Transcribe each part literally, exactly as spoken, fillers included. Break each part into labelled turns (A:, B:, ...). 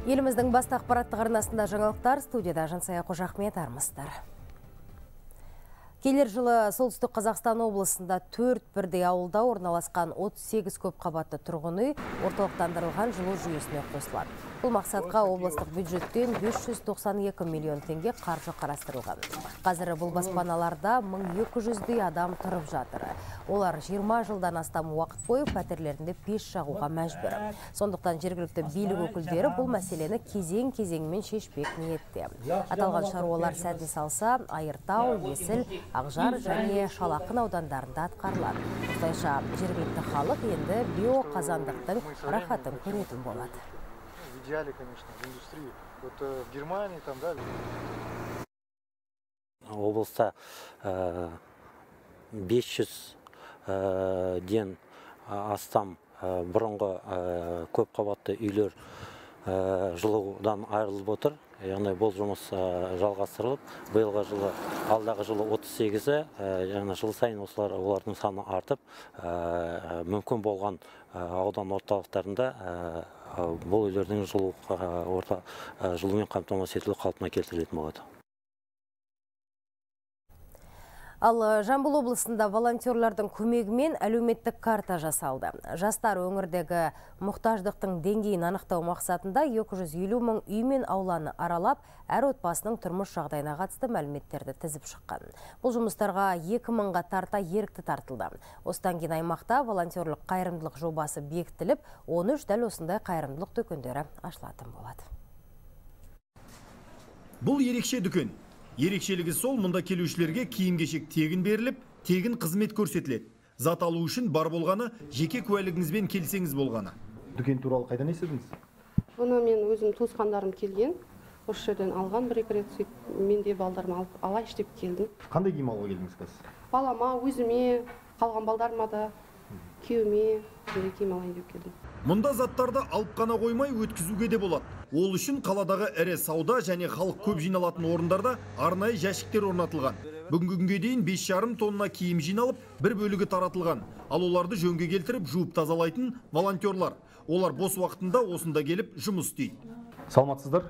A: Еліміздің басты ақпараттық арнасында жаңалықтар, студияда Жансая Қожахмет, армысыздар. Келер жылы солтүстік Қазақстан облысында төрт бірдей ауылда орналасқан отыз сегіз көп қабатты тұрғын үй орталықтандырылған жылу жүйесіне қосылады. Бұл мақсатқа облыстық бюджеттен бес жүз тоқсан екі миллион теңге қаржы қарастырылған. Қазір бұл баспаналарда мың екі жүздей адам тұрып жатыр. Олар жиырма жылдан астам уақыт бойы пәтерлерінде пеш жағуға мәжбүр. Сондықтан жергілікті билік өкілдері бұл мәселені кезең-кезеңмен шешпек ниетте. Аталған шаруалар сәтін салса, Айыртау, Есіл, Ақжар және Шалақын аудандарында атқарылады. Осылайша жергілікті халық енді биоқазандықтың рахатын көретін болады.
B: В идеале, конечно, в индустрии. Вот э, в Германии там, да.
C: Облыста бес жүзден астам бұрынғы көп қабатты үйлер жылудан айырылып отыр. Яғни бұл жұмыс жалғастырылып, биылғы жылы, алдағы жылы отыз сегізі, яғни жыл сайын осылар олардың саны артып, мүмкін болған аудан орталықтарында бұл үйлердің жылумен қамтамасыз етілуі қалпына келтірілетін болады.
A: Ал Жамбыл облысында волонтерлардың көмегімен әлеуметтік карта жасалды. Жастар өңірдегі мұқтаждықтың деңгейін анықтау мақсатында екі жүз елу мың үй мен ауланы аралап, әр отбасының тұрмыс жағдайына қатысты мәліметтерді тізіп шыққан. Бұл жұмыстарға екі мыңға тарта ерікті тартылды. Осыдан кейін аймақта волонтерлық қайырымдылық жобасы бекітіліп, он үш дәл осындай қайырымдылық дүкендері ашылатын болады.
D: Бұл ерекше дүкен. Ерекшелігі сол, мұнда келушілерге киім-кешек тегін беріліп, тегін қызмет көрсетіледі. Зат алу үшін бар болғаны, жеке куәлігіңізбен келсеңіз болғаны. Дүкен туралы қайдан естідіңіз?
E: Бұны мен өзім туысқандарым келген. Осы жерден алған бір-екі рет, мен де балдарыма алып алайын деп келдім.
D: Қандай киім алуға келдіңіз қазір?
E: Балама, өзіме, қалған балдарыма да, күйеуіме киім алайын деп келдім.
D: Мұнда заттарды алып қана қоймай өткізуге де болады. Ол үшін қаладағы ірі сауда және халық көп жиналатын орындарда арнайы жәшіктер орнатылған. Бүгінгі күнге дейін бес жарым тонна киім жиналып, бір бөлігі таратылған. Ал оларды жөнге келтіріп, жуып тазалайтын волонтерлар. Олар бос уақытында осында келіп жұмыс істейді. Саламатсыздар?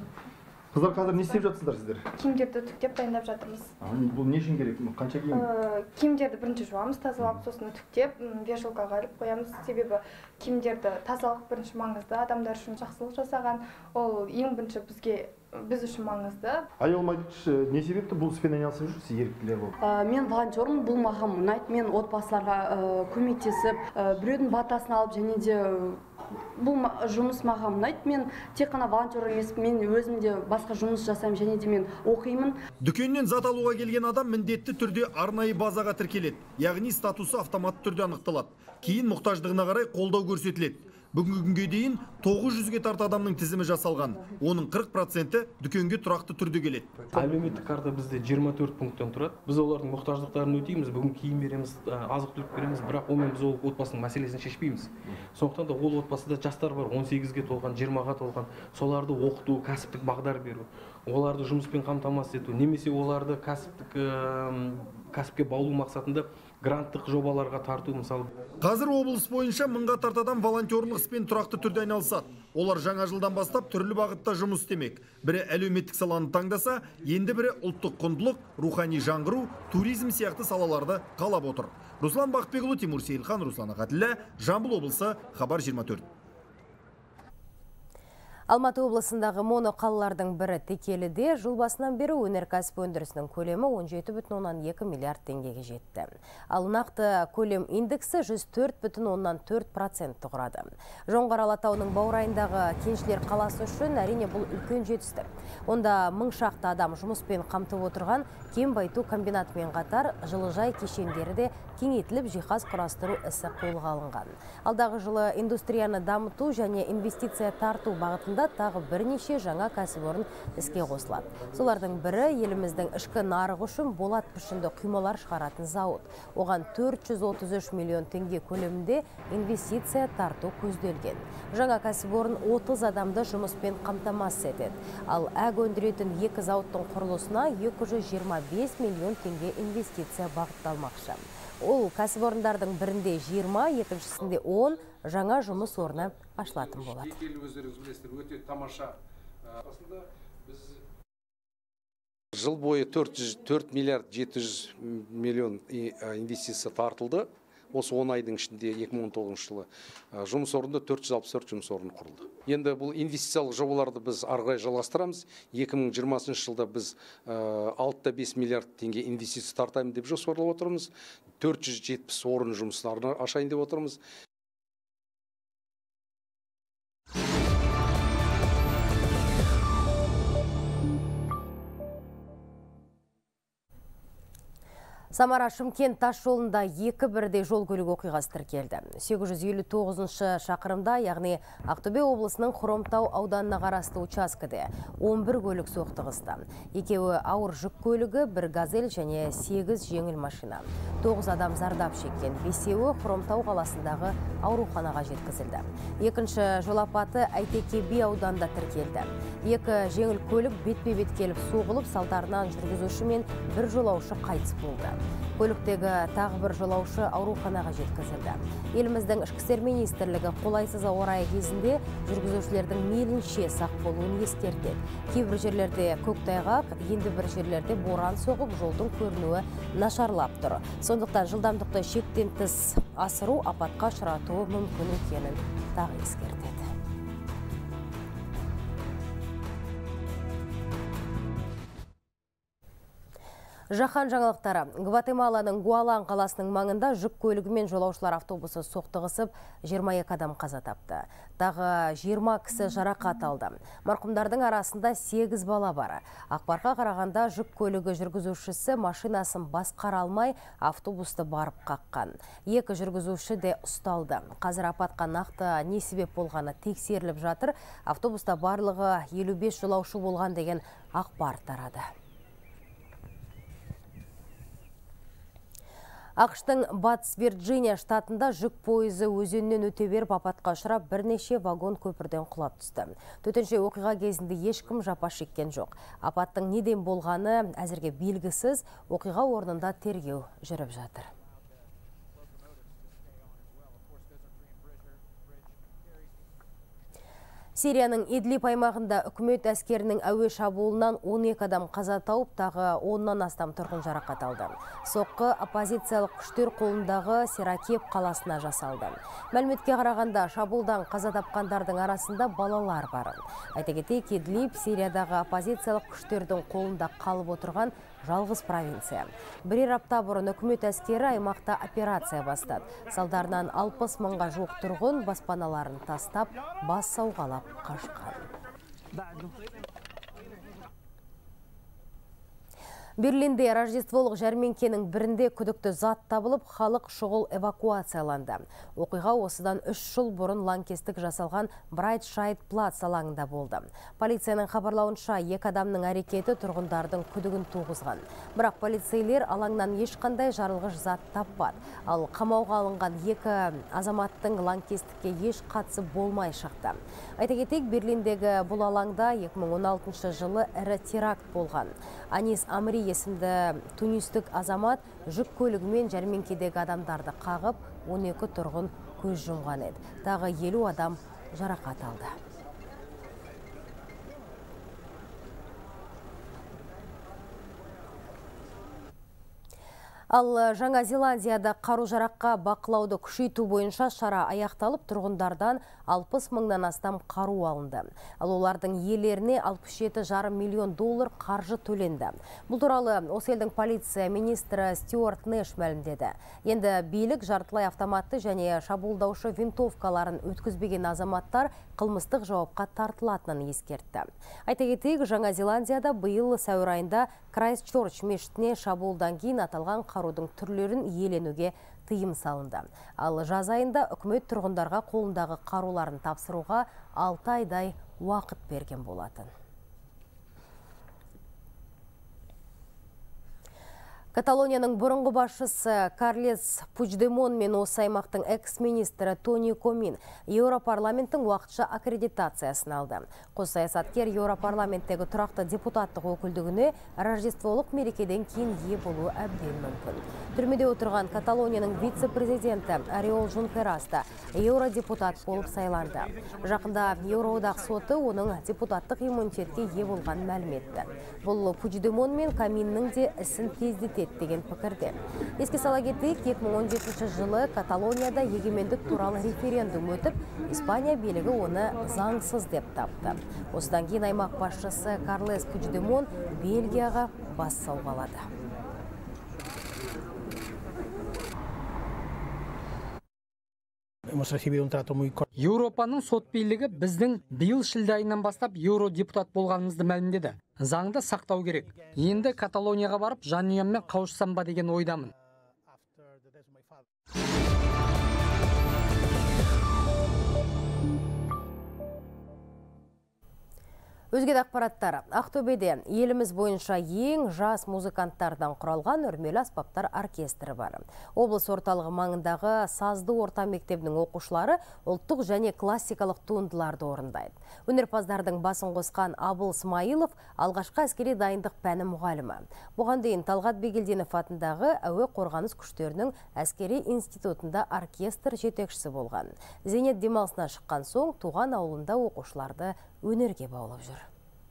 D: Қыздар, қазір не істеп жатсыздар сіздер?
F: Киімдерді түктеп дайындап жатырмыз.
D: Бұл не үшін керек? Қанша киім?
F: Киімдерді бірінші жуамыз, тазалап, сосын түктеп, вешалкаға іліп қоямыз. Себебі киімдерді тазалық бірінші маңызды, адамдар үшін жақсылық жасаған. Ол ең бірінші бізге біз үшін маңызды.
D: Аялмайды, не себепті бұл іспен айналысып жүрсіз, еріктілер болып?
G: Мен волонтермын, бұл маған ұнайды. Мен отбасыларға көмектесіп, біреудің батасын алып, және де бұл жұмыс маған ұнайды. Мен тек қана волонтер емес, мен өзім де басқа жұмыс жасаймын, және де мен оқимын.
D: Дүкеннен зат алуға келген адам міндетті түрде арнайы базаға тіркеледі. Яғни статусы автоматты түрде анықталады. Кейін мұқтаждығына қарай қолдау көрсетіледі. Бүгінгі күнге дейін тоғыз жүзге тарта адамның тізімі жасалған. Оның қырық проценті дүкенге тұрақты түрде келеді.
H: Әлеуметтік карта бізде жиырма төрт пункттен тұрады. Біз олардың мұқтаждықтарын өтейміз, бүгін киім береміз, азық-түлік береміз, бірақ онымен біз ол отбасының мәселесін шешпейміз. Сондықтан да ол отбасыда жастар бар, он сегізге толған, жиырмаға толған, соларды оқыту, кәсіптік бағдар беру, оларды жұмыспен қамтамасыз ету, немесе оларды кәсіптік кәсіпке баулу мақсатында гранттық жобаларға тарту мысалы.
D: Қазір облыс бойынша мыңға тартадан волонтерлық іспен тұрақты түрде айналысады. Олар жаңа жылдан бастап түрлі бағытта жұмыс істемек. Бірі әлеуметтік саланы таңдаса, енді бірі ұлттық құндылық, рухани жаңғыру, туризм сияқты салаларды қалап отыр. Руслан Бақытбекұлы, Тимур Сейілхан, Руслан Ағатіллә, Жамбыл облысы, Хабар жиырма төрт.
A: Алматы облысындағы моно қалалардың бірі Текеліде жыл басынан бері өнеркәсіп өндірісінің көлемі он жеті бүтін оннан екі миллиард теңгеге жетті. Ал нақты көлем индексі жүз төрт бүтін оннан төрт процентті құрады. Жоңғар Алатауының баурайындағы кеншілер қаласы үшін әрине бұл үлкен жетістік. Онда мың шақты адам жұмыспен қамтып отырған кен байыту комбинатымен қатар жылыжай кешендері де кеңейтіліп жиһаз құрастыру ісі қолға алынған. Алдағы жылы индустрияны дамыту және инвестиция тарту бағытында тағы бірнеше жаңа кәсіпорын іске қосылады. Солардың бірі еліміздің ішкі нарығы үшін болат пішінді құймалар шығаратын зауыт. Оған төрт жүз отыз үш миллион теңге көлемінде инвестиция тарту көзделген. Жаңа кәсіпорын отыз адамды жұмыспен қамтамасыз етеді. Ал әг өндіретін екі зауыттың құрылысына екі жүз жиырма бес миллион теңге инвестиция бағытталмақшы. Ол кәсіпорындардың бірінде жиырма, екіншісінде он, жаңа жұмыс орны ашылатын болады.
I: Жыл бойы төрт миллиард жеті жүз миллион инвестиция тартылды. Осы он айдың ішінде екі мың он тоғызыншы жылы жұмыс орнында төрт жүз алпыс төрт жұмыс орны құрылды. Енді бұл инвестициялық жобаларды біз ары қарай жалғастырамыз. екі мың жиырмасыншы жылда біз алты да бес миллиард теңге инвестиция тартаймыз деп жоспарлап отырмыз. төрт жүз жетпіс орын жұмыстарын ашайын деп отырмыз.
A: Самара-Шымкент тас жолында екі бірдей жол көлік оқиғасы тіркелді. сегіз жүз елу тоғызыншы шақырымда, яғни Ақтөбе облысының Хромтау ауданына қарасты учаскеде он бір көлік соқтығысты. Екеуі ауыр жүк көлігі, бір газель және сегіз жеңіл машина. тоғыз адам зардап шеккен, бесеуі Хромтау қаласындағы ауруханаға жеткізілді. Екінші жол апаты Әйтеке би ауданында тіркелді. Екі жеңіл көлік бетпе-бет келіп соғылып, салдарынан жүргізуші мен бір жолаушы қайтыс болды. Көліктегі тағы бір жолаушы ауруханаға жеткізілді. Еліміздің ішкі істер министрлігі қолайсыз ауа райы кезінде жүргізушілердің мейлінше сақ болуын ескертеді. Кейбір жерлерде көктайғақ, енді бір жерлерде боран соғып, жолдың көрінуі нашарлап тұр. Сондықтан жылдамдықты шектен тыс асыру апатқа ұшыратуы мүмкін екенін тағы ескертеді. Жаһан жаңалықтары. Гватемаланың Гуалан қаласының маңында жүк көлігі мен жолаушылар автобусы соқтығысып, жиырма екі адам қаза тапты. Тағы жиырма кісі жарақат алды. Марқұмдардың арасында сегіз бала бар. Ақпарға қарағанда жүк көлігі жүргізушісі машинасын басқара алмай автобусты барып қаққан. Екі жүргізуші де ұсталды. Қазір апатқа нақты не себеп болғаны тексеріліп жатыр. Автобуста барлығы елу бес жолаушы болған деген ақпар тарады. ақш-тың Батыс Вирджиния штатында жүк пойызы өзеннен өте беріп апатқа ұшырап, бірнеше вагон көпірден құлап түсті. Төтенше оқиға кезінде ешкім жапа шеккен жоқ. Апаттың неден болғаны әзірге белгісіз, оқиға орнында тергеу жүріп жатыр. Сирияның Идлиб аймағында үкімет әскерінің әуе шабуылынан он екі адам қаза тауып, тағы оннан астам тұрғын жарақат алды. Соққы оппозициялық күштер қолындағы Сиракеп қаласына жасалды. Мәліметке қарағанда шабуылдан қаза тапқандардың арасында балалар бар. Айта кетейік, Идлиб Сириядағы оппозициялық күштердің қолында қалып отырған жалғыз провинция. Бірер апта бұрын үкімет әскері аймақта операция бастады. Салдарынан алпыс мыңға жуық тұрғын баспаналарын тастап, бас сауғалап қашқан. Берлинде Рождестволық жәрмеңкенің бірінде күдікті зат табылып, халық шұғыл эвакуацияланды. Оқиға осыдан үш жыл бұрын лаңкестік жасалған Брайтшайд Плац алаңында болды. Полицияның хабарлауынша екі адамның әрекеті тұрғындардың күдігін туғызған. Бірақ полицейлер алаңнан ешқандай жарылғыш зат таппады. Ал қамауға алынған екі азаматтың лаңкестікке еш қатысы болмай шықты. Айта кетейік, Берлиндегі бұл алаңда екі мың он алтыншы жылы ірі теракт болған. Анис Амри есімді тунистік азамат жүк көлігімен жәрмеңкедегі адамдарды қағып, он екі тұрғын көз жұмған еді. Тағы елу адам жарақат алды. Ал Жаңа Зеландияда қару-жараққа бақылауды күшейту бойынша шара аяқталып, тұрғындардан алпыс мыңнан астам қару алынды. Ал олардың иелеріне алпыс жеті жарым миллион доллар қаржы төленді. Бұл туралы осы елдің полиция министрі Стюарт Нэш мәлімдеді. Енді билік жартылай автоматты және шабуылдаушы винтовкаларын өткізбеген азаматтар қылмыстық жауапқа тартылатынын ескертті. Айта кетейік, Жаңа Зеландияда биыл сәуір айында Крайстчерч мешітіне шабуылдан кейін аталған қарудың түрлерін иеленуге тыйым салынды. Ал жаз айында үкімет тұрғындарға қолындағы қаруларын тапсыруға алты айдай уақыт берген болатын. Каталонияның бұрынғы басшысы Карлес Пучдемон мен осы аймақтың экс-министрі Тони Комин Еуропарламенттің уақытша аккредитациясын алды. Қос саясаткер Еуропарламенттегі тұрақты депутаттық өкілдігіне Рождестволық мерекеден кейін ие болуы әбден мүмкін. Түрмеде отырған Каталонияның вице-президенті Ориол Junqueras та еуродепутат болып сайланды. Жақында Еуроодақ соты оның депутаттық иммунитетке ие болған мәлім етті. Бұл Пучдемон мен Коминнің де ісін тездетеді деген пікірде. Еске сала кетейік, екі мың он жетінші жылы Каталонияда егемендік туралы референдум өтіп, Испания билігі оны заңсыз деп тапты. Осыдан кейін аймақ басшысы Карлес Пучдемон Бельгияға бас сауғалады.
J: Еуропаның сот билігі біздің биыл шілде айынан бастап еуродепутат болғанымызды мәлімдеді. Заңды сақтау керек. Енді Каталонияға барып, жанұяммен қауышсам ба деген ойдамын.
A: Өзге ақпараттар. Ақтөбеде еліміз бойынша ең жас музыканттардан құралған үрмелі аспаптар оркестрі бар. Облыс орталығы маңындағы Сазды орта мектебінің оқушылары ұлттық және классикалық туындыларды орындайды. Өнерпаздардың басын қосқан Абыл Смайылов алғашқы әскери дайындық пәні мұғалімі. Бұған дейін Талғат Бегелдинов атындағы әуе қорғаныс күштерінің әскери институтында оркестр жетекшісі болған. Зейнет демалысына шыққан соң туған ауылында оқушыларды өнерге баулып жүр.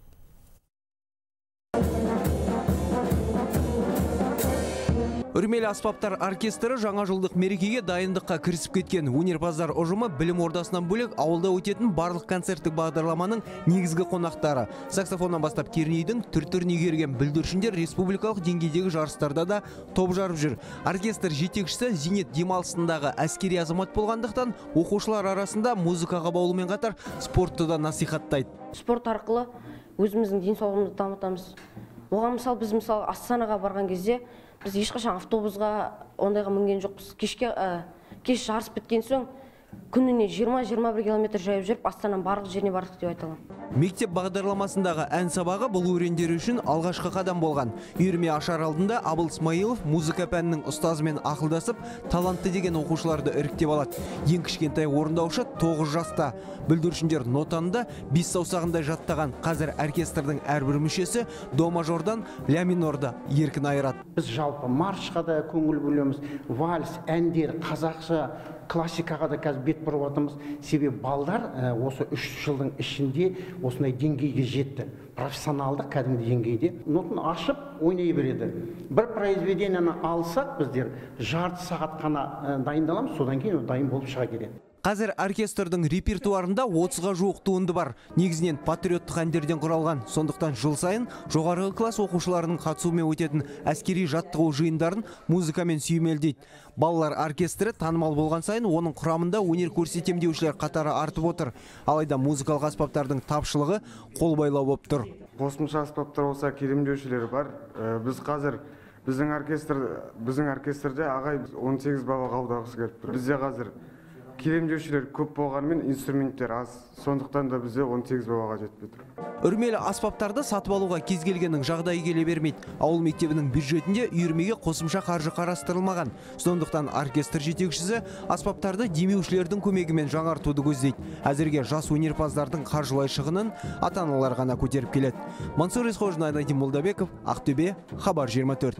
K: Үрмелі аспаптар оркестрі жаңа жылдық мерекеге дайындыққа кірісіп кеткен. Өнерпаздар ұжымы білім ордасынан бөлек ауылда өтетін барлық концерттік бағдарламаның негізгі қонақтары. Саксофоннан бастап кернейдің түр-түрін игерген бүлдіршіндер республикалық деңгейдегі жарыстарда да топ жарып жүр. Оркестр жетекшісі зейнет демалысындағы әскери азамат болғандықтан оқушылар арасында музыкаға баулумен қатар спортты да насихаттайды.
L: Спорт арқылы өзіміздің денсаулығымызды дамытамыз. Оған мысал біз мысалы Астанаға барған кезде біз ешқашан автобусға ондайға мінген жоқпыз. Кешке кеш жарыс біткен соң күніне жиырма жиырма бір километр жаяу жүріп Астананың барлық жеріне бардық деп айта аламын.
K: Мектеп бағдарламасындағы ән сабағы бұл өрендер үшін алғашқы қадам болған. Үйірме ашар алдында Абыл Смайылов музыка пәнінің ұстазымен ақылдасып, талантты деген оқушыларды іріктеп алады. Ең кішкентай орындаушы тоғыз жаста. Бүлдіршіндер нотаны бес саусағында жаттаған. Қазір оркестрдің әрбір мүшесі до мажордан ля минорда еркін айырады.
M: Біз жалпы маршқа да көңіл бөлеміз, вальс, әндер, қазақша, классикаға да қазір бет бұрып отырмыз. Себебі балдар осы үш жылдың ішінде осындай деңгейге жетті. Профессионалдық кәдімгі деңгейде. Нотаны ашып ойнай береді. Бір произведениені алсақ біздер жарты сағат қана дайындаламыз, содан кейін дайын болып шыға келеді.
K: Қазір оркестрдің репертуарында отызға жуық туынды бар. Негізінен патриоттық әндерден құралған. Сондықтан жыл сайын жоғарғы класс оқушыларының қатысуымен өтетін әскери жаттығу жиындарын музыкамен сүйемелдейді. Балалар оркестрі танымал болған сайын оның құрамында өнер көрсетем деушілер қатары артып отыр. Алайда музыкалық аспаптардың тапшылығы қол байлау болып тұр.
N: Қосымша аспаптар болса келемдеушілер бар. Біз қазір біздің оркестр біздің оркестрде ағай он сегіз бала қабылдағысы келіп тұр. Бізде қазір келемдеушілер көп болғанымен инструменттер аз. Сондықтан да бізде он сегіз балаға жетпей тұр.
K: Үрмелі аспаптарды сатып алуға кез келгеннің жағдайы келе бермейді. Ауыл мектебінің бюджетінде үйірмеге қосымша қаржы қарастырылмаған. Сондықтан оркестр жетекшісі аспаптарды демеушілердің көмегімен жаңартуды көздейді. Әзірге жас өнерпаздардың қаржылай шығынын ата-аналар ғана көтеріп келеді. Мансур Исхожин, Айнадин Молдабеков, Ақтөбе, Хабар жиырма төрт.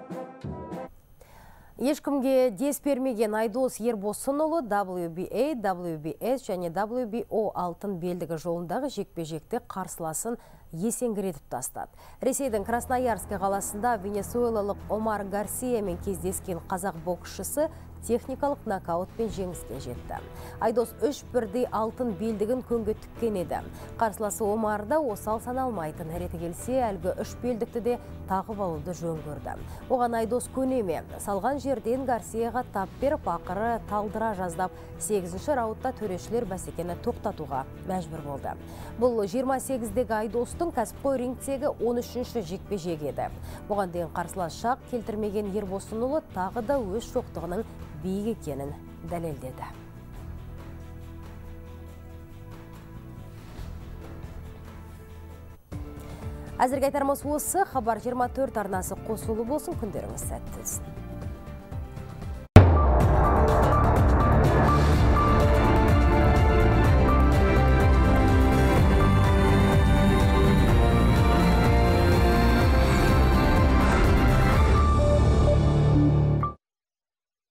A: Ешкімге дес бермеген Айдос Ербосынұлы дабл ю би эй, дабл ю би эс және дабл ю би о алтын белдігі жолындағы жекпе-жекте қарсыласын есеңгіретіп тастады. Ресейдің Красноярск қаласында венесуэлалық Омар Гарсиямен кездескен қазақ боксшысы техникалық нокаутпен жеңіске жетті. Айдос үш бірдей алтын белдігін көнге тіккен еді. Қарсыласы Омарда осал саналмайтын, реті келсе әлгі үш белдікті де тағып алуды жөн көрді. Оған Айдос көнеме. Салған жерден Гарсияға тап беріп, ақыры талдыра жаздап, сегізінші раудта төрешілер бәсекені тоқтатуға мәжбүр болды. Бұл жиырма сегіздегі Айдостың кәсіпқой рингтегі он үшінші жекпе-жек еді. Бұған дейін қарсылас шақ келтірмеген Ербосынұлы тағы да өз шоқтығының биік екенін дәлелдеді. Әзірге айтарымыз осы. Хабар жиырма төрт арнасы қосулы болсын, күндеріңіз сәтті өтсін.